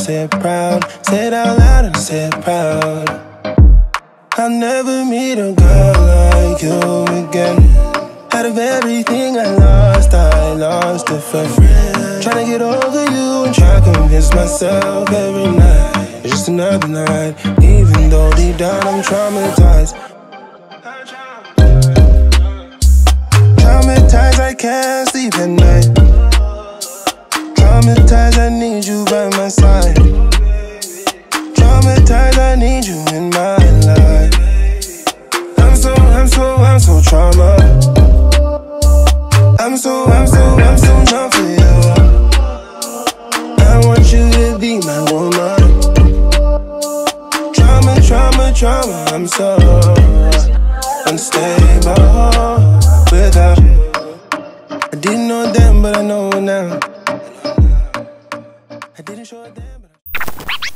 say it proud. Say it out loud and say it proud. I'll never meet a girl like you again. Out of everything I lost it for free. Tryna get over you and try to convince myself every night it's just another night, even though deep down I'm traumatized. Traumatized, I can't sleep at night. Traumatized, I need you by my side. Traumatized, I need you in my life. I'm so trauma. I'm so numb for you. I want you to be my woman. Trauma, I'm so unstable without you. I didn't know then, but I know now. I didn't show it then, but